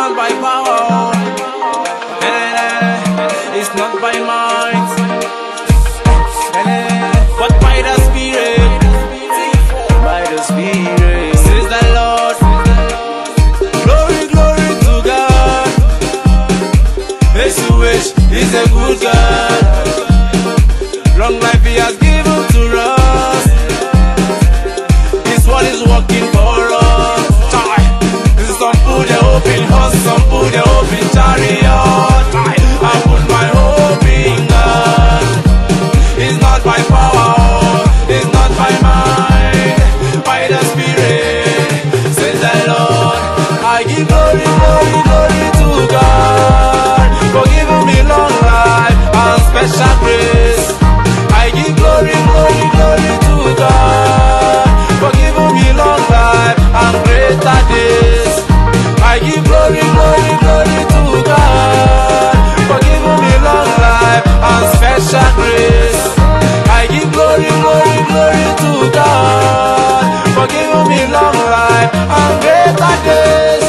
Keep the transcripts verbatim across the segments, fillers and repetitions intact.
not by power, it's not by might, but by the Spirit, by the Spirit, says the Lord. Glory, glory to God. Jesus is a good God. Long life He has given to us. This one is working for us. Some put their hope in horse, some put their hope in chariot. I put my hope in God. It's not by power, it's not by might, by the Spirit, says the Lord. I give glory, glory, glory to God for giving me long life and special grace. I give glory, glory, glory to God for giving me long life and greater days. I give glory, glory, glory to God for giving me long life and special grace. I give glory, glory, glory to God for giving me long life and greater days.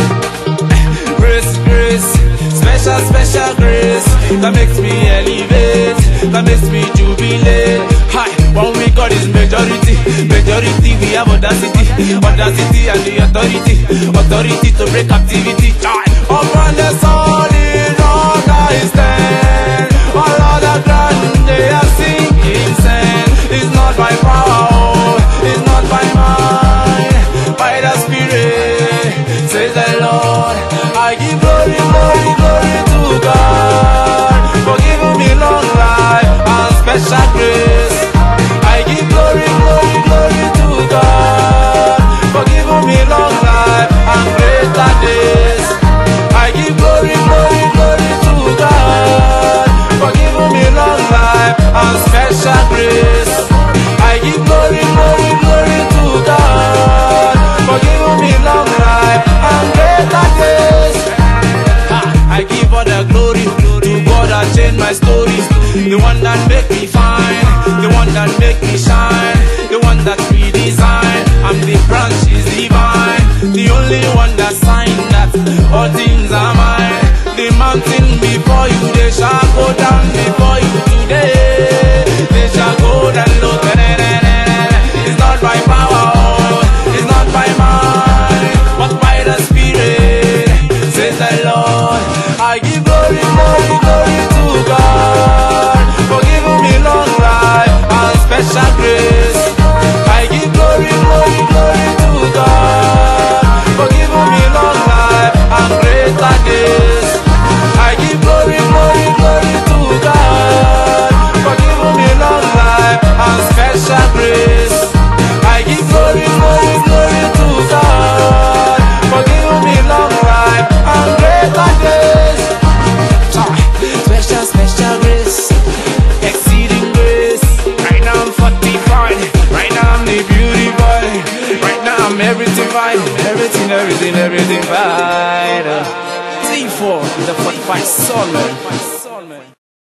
Grace, grace, special, special grace that makes me elevate, that makes me jubilate. Hi, one we got is majority, majority we have audacity, audacity and the authority, authority to break captivity. Upon the solid rock I stand, all other ground they are sinking sand. It's not by power, it's not by might, by the Spirit, says the Lord. I give glory, glory, glory to God for giving me long life and special grace. I give glory, glory, glory to God for giving me long life and greater days. I give glory, glory, glory to God for giving me long life and special grace. I give glory, glory, glory to God for giving me long life and greater days. I give all the glory to God that changed my story, the one that make me fine, the one that make me shine, the one that redesigned. I'm the branch, is divine, the only one that signed that all things are mine. The mountain before you, they shall go down before you today. They shall go down low. It's not by power, it's not by might, but by the Spirit, says the Lord. I give glory, glory, glory to God for giving me long life and special grace. I give glory, glory, glory to God for giving me long life and greater days. I give glory, glory, glory to God for giving me long life and special grace. I give glory, glory, glory to God for giving me long life and greater days. Special, special grace, exceeding grace. Right now I'm forty-five, right now I'm the beauty boy. Right now I'm everything fine, everything, everything, everything fine. T four, the forty-five soul man.